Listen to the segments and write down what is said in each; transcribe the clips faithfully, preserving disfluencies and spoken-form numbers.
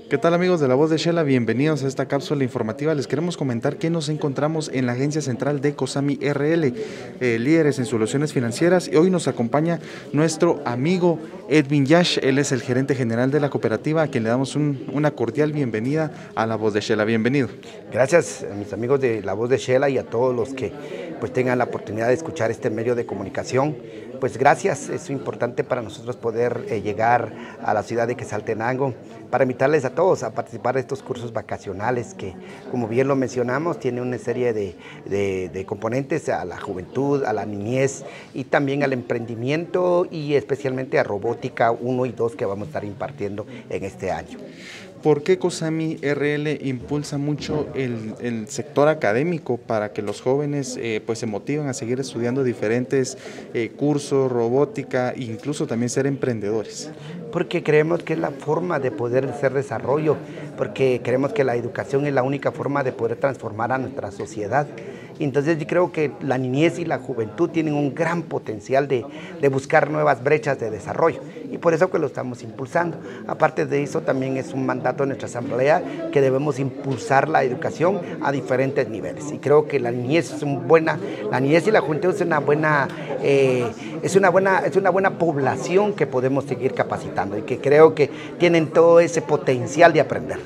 ¿Qué tal, amigos de La Voz de Xela? Bienvenidos a esta cápsula informativa. Les queremos comentar que nos encontramos en la agencia central de COSAMI R L, eh, líderes en soluciones financieras, y hoy nos acompaña nuestro amigo Edwin Yash. Él es el gerente general de la cooperativa, a quien le damos un, una cordial bienvenida a La Voz de Xela. Bienvenido. Gracias a mis amigos de La Voz de Xela y a todos los que pues tengan la oportunidad de escuchar este medio de comunicación. Pues gracias, es importante para nosotros poder eh, llegar a la ciudad de Quetzaltenango para invitarles a todos a participar de estos cursos vacacionales que, como bien lo mencionamos, tiene una serie de, de, de componentes a la juventud, a la niñez y también al emprendimiento y especialmente a robótica uno y dos que vamos a estar impartiendo en este año. ¿Por qué COSAMI R L impulsa mucho el, el sector académico para que los jóvenes eh, pues se motiven a seguir estudiando diferentes eh, cursos, robótica e incluso también ser emprendedores? Porque creemos que es la forma de poder hacer desarrollo, porque creemos que la educación es la única forma de poder transformar a nuestra sociedad. Entonces yo creo que la niñez y la juventud tienen un gran potencial de, de buscar nuevas brechas de desarrollo y por eso que lo estamos impulsando. Aparte de eso también es un mandato de nuestra asamblea que debemos impulsar la educación a diferentes niveles y creo que la niñez es un buena, la niñez y la juventud es una buena, eh, es una buena, es una buena población que podemos seguir capacitando y que creo que tienen todo ese potencial de aprender.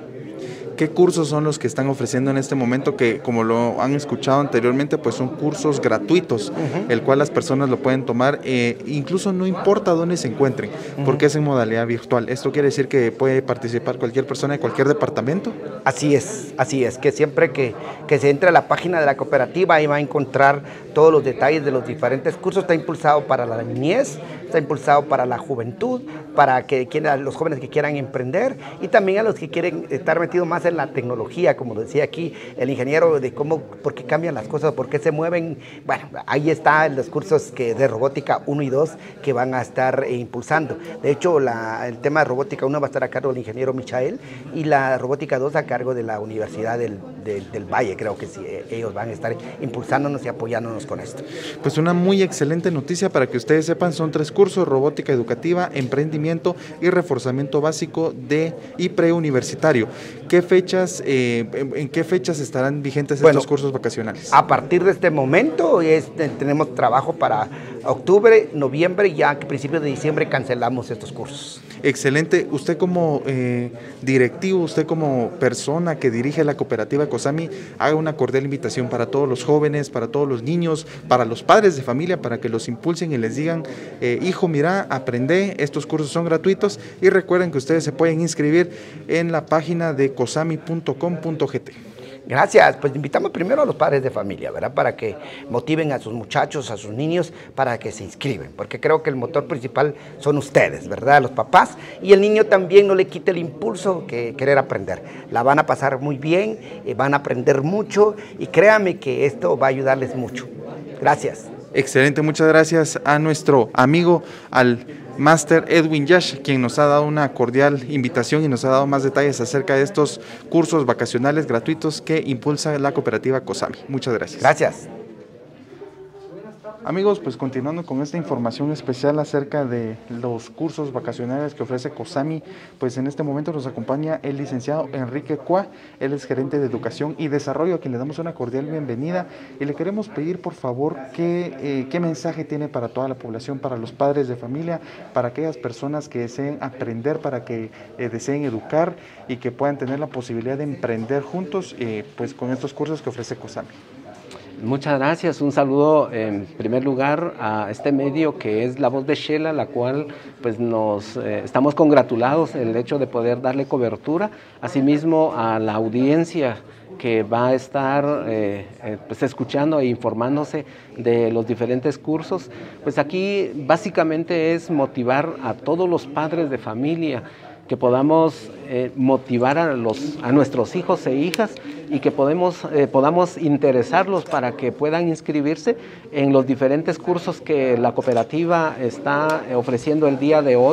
¿Qué cursos son los que están ofreciendo en este momento? Que, como lo han escuchado anteriormente, pues son cursos gratuitos, uh-huh. el cual las personas lo pueden tomar, eh, incluso no importa dónde se encuentren, uh-huh. porque es en modalidad virtual. ¿Esto quiere decir que puede participar cualquier persona de cualquier departamento? Así es, así es, que siempre que, que se entre a la página de la cooperativa, ahí va a encontrar todos los detalles de los diferentes cursos. Está impulsado para la niñez, está impulsado para la juventud, para que quieran, los jóvenes que quieran emprender y también a los que quieren estar metidos más en la tecnología, como decía aquí el ingeniero, de cómo, por qué cambian las cosas, por qué se mueven. Bueno, ahí están los cursos que de robótica uno y dos que van a estar eh, impulsando. De hecho, la, el tema de robótica uno va a estar a cargo del ingeniero Michael y la robótica dos a cargo de la Universidad del, del, del Valle. Creo que sí, ellos van a estar impulsándonos y apoyándonos con esto. Pues una muy excelente noticia para que ustedes sepan, son tres cursos: robótica educativa, emprendimiento y reforzamiento básico de y preuniversitario. ¿Qué fechas, eh, en qué fechas estarán vigentes bueno, estos cursos vacacionales? A partir de este momento es, tenemos trabajo para octubre, noviembre y ya a principios de diciembre cancelamos estos cursos. Excelente. Usted como eh, directivo, usted como persona que dirige la cooperativa COSAMI, haga una cordial invitación para todos los jóvenes, para todos los niños, para los padres de familia, para que los impulsen y les digan, eh, hijo, mira, aprende, estos cursos son gratuitos, y recuerden que ustedes se pueden inscribir en la página de cosami punto com punto gt. Gracias, pues invitamos primero a los padres de familia, ¿verdad? Para que motiven a sus muchachos, a sus niños, para que se inscriben, porque creo que el motor principal son ustedes, ¿verdad? Los papás, y el niño también no le quite el impulso que querer aprender. La van a pasar muy bien, eh, van a aprender mucho, y créanme que esto va a ayudarles mucho. Gracias. Excelente, muchas gracias a nuestro amigo, al Máster Edwin Yash, quien nos ha dado una cordial invitación y nos ha dado más detalles acerca de estos cursos vacacionales gratuitos que impulsa la cooperativa COSAMI. Muchas gracias. Gracias. Amigos, pues continuando con esta información especial acerca de los cursos vacacionales que ofrece COSAMI, pues en este momento nos acompaña el licenciado Enrique Cua. Él es gerente de Educación y Desarrollo, a quien le damos una cordial bienvenida y le queremos pedir, por favor, qué, eh, qué mensaje tiene para toda la población, para los padres de familia, para aquellas personas que deseen aprender, para que eh, deseen educar y que puedan tener la posibilidad de emprender juntos, eh, pues con estos cursos que ofrece COSAMI. Muchas gracias, un saludo en primer lugar a este medio que es La Voz de Xela, la cual pues nos eh, estamos congratulados en el hecho de poder darle cobertura, asimismo a la audiencia que va a estar eh, eh, pues escuchando e informándose de los diferentes cursos. Pues aquí básicamente es motivar a todos los padres de familia, que podamos eh, motivar a, los, a nuestros hijos e hijas y que podemos, eh, podamos interesarlos para que puedan inscribirse en los diferentes cursos que la cooperativa está ofreciendo el día de hoy,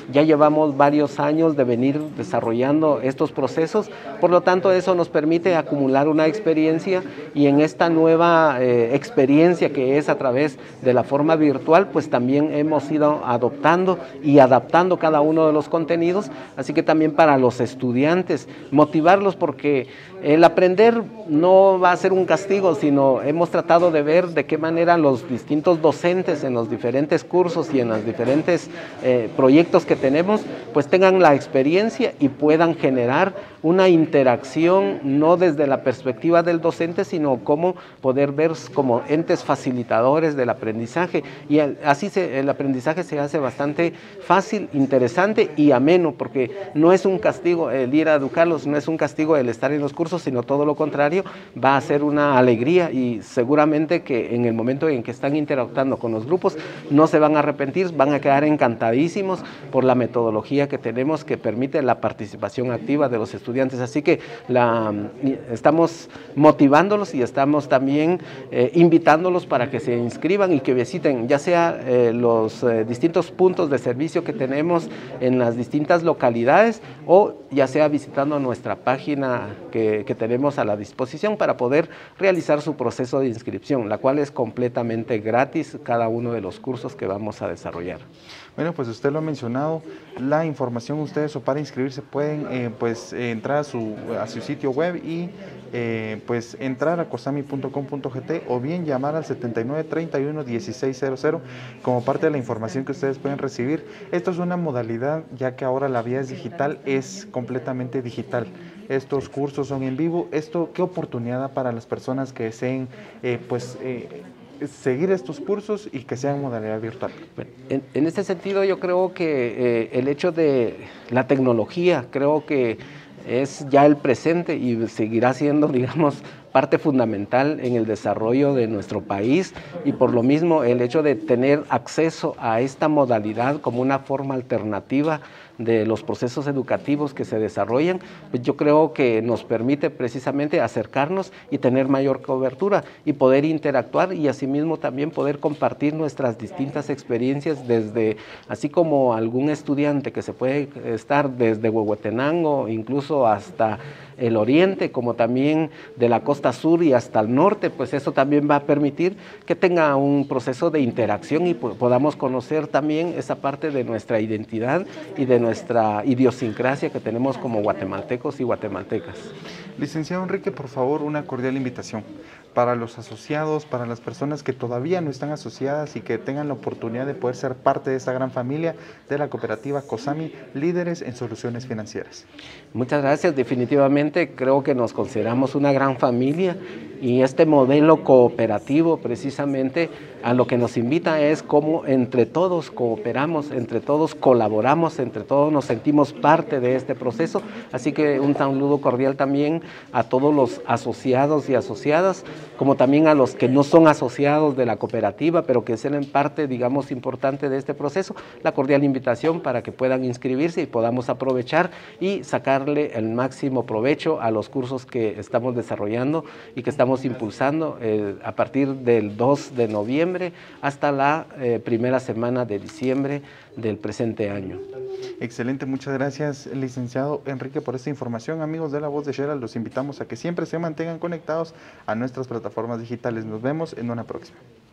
ya llevamos varios años de venir desarrollando estos procesos, por lo tanto eso nos permite acumular una experiencia y en esta nueva eh, experiencia que es a través de la forma virtual, pues también hemos ido adoptando y adaptando cada uno de los contenidos, así que también para los estudiantes, motivarlos porque el aprender no va a ser un castigo, sino hemos tratado de ver de qué manera los distintos docentes en los diferentes cursos y en los diferentes eh, proyectos que tenemos, pues tengan la experiencia y puedan generar una interacción no desde la perspectiva del docente, sino cómo poder ver como entes facilitadores del aprendizaje y el, así se, el aprendizaje se hace bastante fácil, interesante y ameno, porque no es un castigo el ir a educarlos, no es un castigo el estar en los cursos, sino todo lo contrario, va a ser una alegría y seguramente que en el momento en que están interactuando con los grupos no se van a arrepentir, van a quedar encantadísimos por la metodología que tenemos que permite la participación activa de los estudiantes. Así que la, estamos motivándolos y estamos también eh, invitándolos para que se inscriban y que visiten ya sea eh, los eh, distintos puntos de servicio que tenemos en las distintas localidades o ya sea visitando nuestra página que, que tenemos a la disposición para poder realizar su proceso de inscripción, la cual es completamente gratis cada uno de los cursos que vamos a desarrollar. Bueno, pues usted lo ha mencionado, la información ustedes o para inscribirse pueden eh, pues eh, entrar a su, a su sitio web y eh, pues entrar a cosami punto com punto gt o bien llamar al setenta y nueve, treinta y uno, dieciséis cero cero como parte de la información que ustedes pueden recibir. Esto es una modalidad ya que ahora la vía es digital, es completamente digital. Estos cursos son en vivo. Esto, ¿qué oportunidad da para las personas que deseen eh, pues eh, seguir estos cursos y que sean modalidad virtual? En, en este sentido yo creo que eh, el hecho de la tecnología creo que es ya el presente y seguirá siendo, digamos, parte fundamental en el desarrollo de nuestro país y por lo mismo el hecho de tener acceso a esta modalidad como una forma alternativa de los procesos educativos que se desarrollan, pues yo creo que nos permite precisamente acercarnos y tener mayor cobertura y poder interactuar y asimismo también poder compartir nuestras distintas experiencias desde, así como algún estudiante que se puede estar desde Huehuetenango incluso hasta el oriente, como también de la costa sur y hasta el norte, pues eso también va a permitir que tenga un proceso de interacción y podamos conocer también esa parte de nuestra identidad y de nuestra idiosincrasia que tenemos como guatemaltecos y guatemaltecas. Licenciado Enrique, por favor, una cordial invitación para los asociados, para las personas que todavía no están asociadas y que tengan la oportunidad de poder ser parte de esta gran familia de la cooperativa COSAMI, líderes en soluciones financieras. Muchas gracias, definitivamente creo que nos consideramos una gran familia y este modelo cooperativo precisamente a lo que nos invita es cómo entre todos cooperamos, entre todos colaboramos, entre todos nos sentimos parte de este proceso, así que un saludo cordial también a todos los asociados y asociadas, como también a los que no son asociados de la cooperativa, pero que sean parte, digamos, importante de este proceso, la cordial invitación para que puedan inscribirse y podamos aprovechar y sacarle el máximo provecho a los cursos que estamos desarrollando y que estamos impulsando eh, a partir del dos de noviembre hasta la eh, primera semana de diciembre del presente año. Excelente, muchas gracias, licenciado Enrique, por esta información. Amigos de La Voz de Xela, los invitamos a que siempre se mantengan conectados a nuestras plataformas digitales. Nos vemos en una próxima.